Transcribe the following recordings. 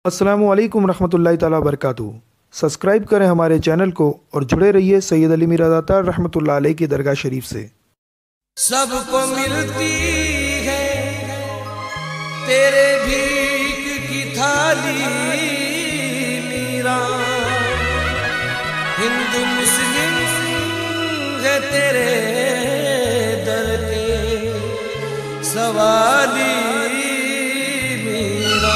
अस्सलामु अलैकुम रहमतुल्लाहि ताला बरकातुहू। सब्सक्राइब करें हमारे चैनल को और जुड़े रहिए सैयद अली मीरा दातार रहमतुल्लाह अलैह की दरगाह शरीफ से। सबको मिलती है तेरे भीख की थाली मीरा, हिंदू मुस्लिम है तेरे दर के सवाली मीरा।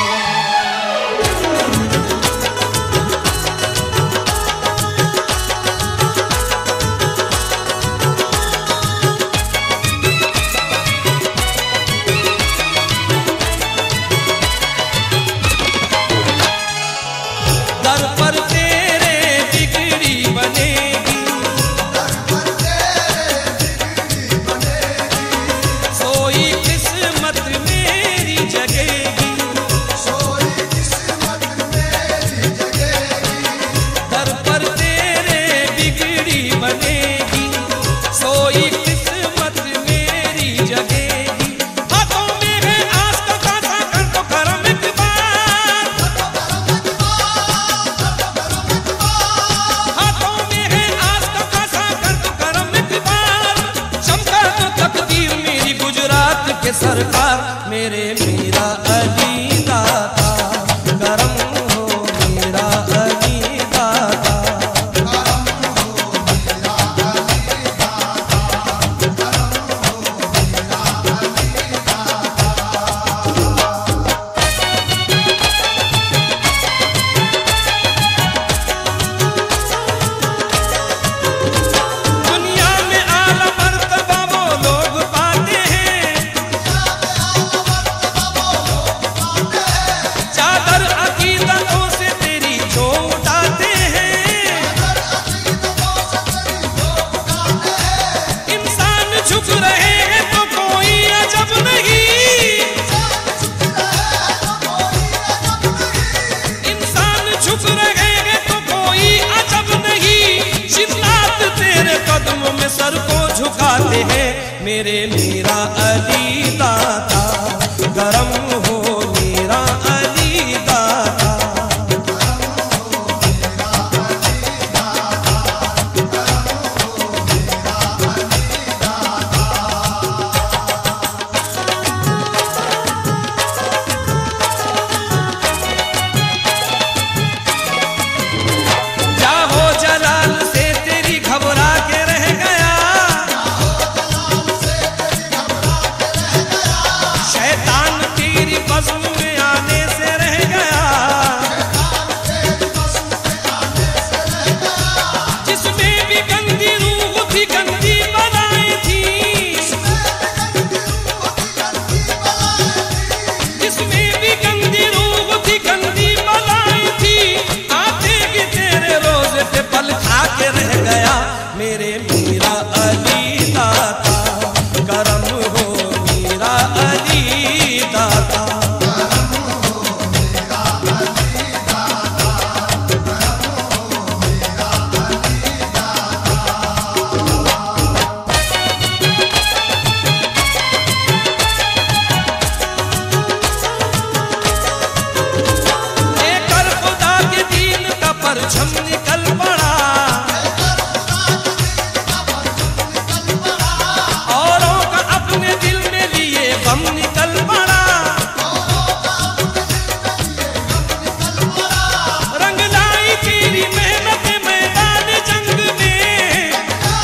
सरकार मेरे मीरा अली दाता करम हो, मीरा अली दाता करम हो, मीरा अली दाता करम हो, मीरा अली दाता। दुनिया में आला मर्तबा वो लोग पाते हैं, चादर अकीदतों से तेरी जो उठाते हैं। इंसान झुक रहे हैं तो कोई अजब नहीं, इंसान झुक रहे हैं तो कोई अजब नहीं। जिन्नात तेरे कदमों में सर को झुकाते हैं, मेरे मीरा अली दाता गरम हो, मीरा अली दाता गरम हो, मीरा अली दाता गरम हो, मीरा अली दाता। जाहो जलाल से तेरी घबरा के रह गया, शैतान तेरी बज़्म में आने से रह गया। जिसमें भी गंदी रूह थी गंदी बनाई थी, जिसमें भी गंदी रूह थी गंदी बनाई थी। आते भी तेरे रोज़े पे पल खा के रह गया, मेरे मीरा अली दाता करम हो, मीरा अली दाता करम हो, मीरा अली दाता करम हो, मीरा अली दाता। लेकर खुदा के दीन का परचम निकल पड़ा, औरों का अपने दिल में लिए गम निकल पड़ा। रंग लाई तेरी मेहनत मैदान जंग में,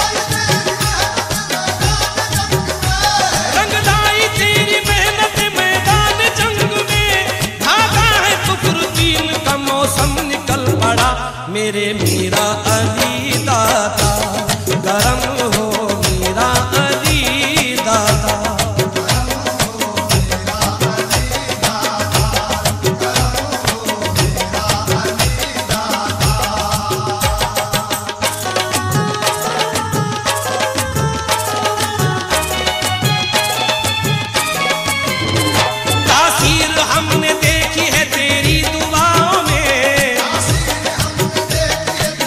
रंग लाई तेरी मेहनत मैदान जंग में। भागा है कुफ्र दीन का मौसम निकल पड़ा, मेरे मीरा अली दाता गरम हो, मीरा अली दाता गरम हो, मीरा अली दाता गरम हो, मीरा अली दाता। तासीर हमने देखी है तेरी दुआओं में, तासीर हमने देखी है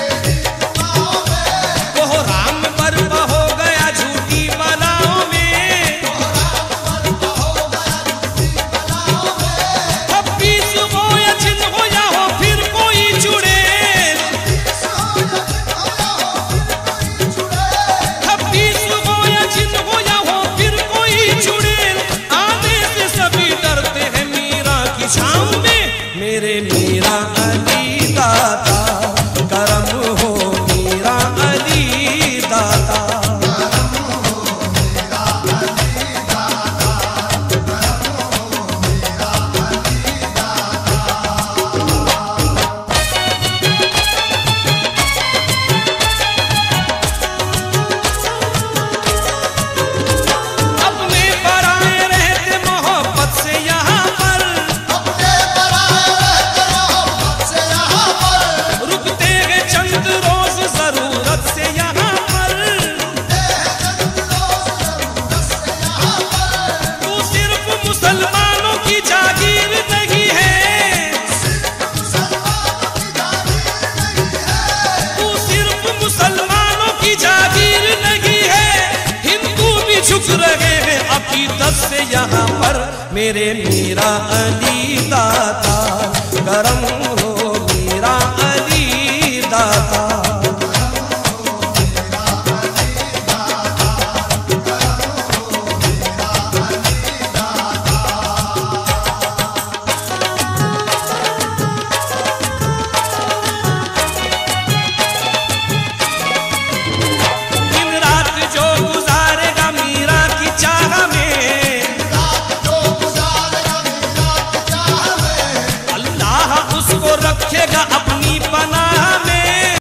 मेरे मीरा अली दाता करम